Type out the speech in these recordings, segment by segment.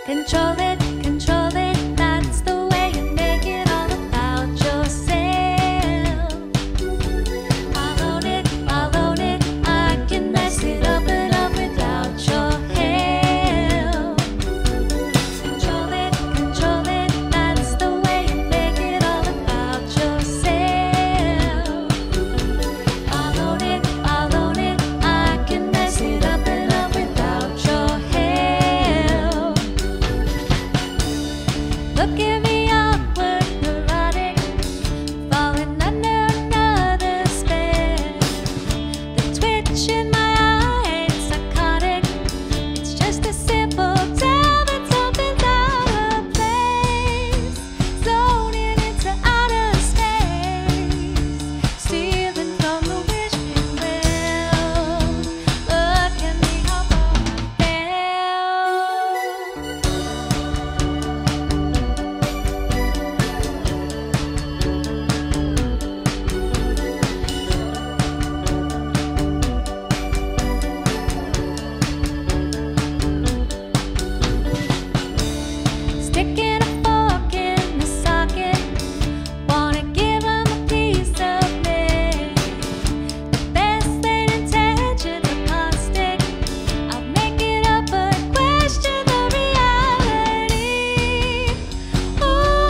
Control it, that's the way you make it all about yourself. I'll own it, I can mess it up without your help. Control it, that's the way you make it all about yourself. I'll own it, I can mess it up without your help. Look at me, awkward, neurotic, falling under another spell. The twitch in my eye ain't psychotic. It's just a simple tell that something's out of place. Zoning into outer space, stealing from the wishing well. Look at me, how far I Sticking a fork in the socket, wanna give 'em a piece of me. The best laid intentions are caustic. I'll make it up but question the reality. Ooh,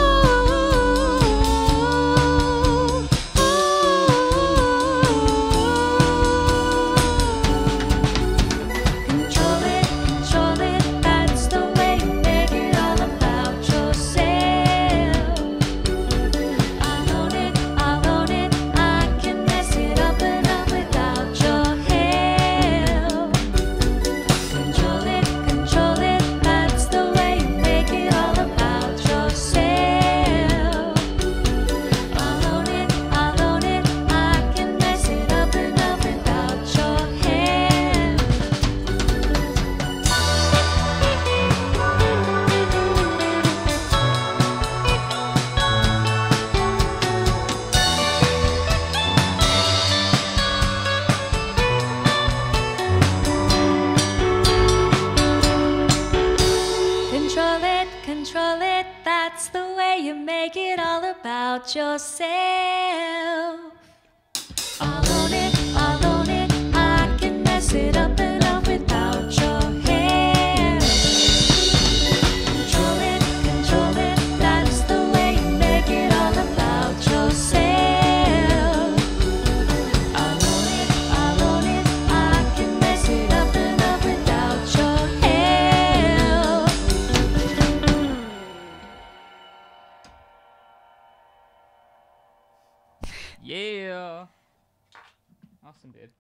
Control it, that's the way you make it all about yourself. I'll own it, I can mess it up without your help. Control it, that's the way you make it all about yourself. I'll own it, I can mess it up without your help. Control it, that's the way you make it all about yourself. I'll own it, I can mess it up without your help. Control it, that's the way you make it all about yourself. I'll own it, I can mess it up without your help. Yeah. Awesome, dude.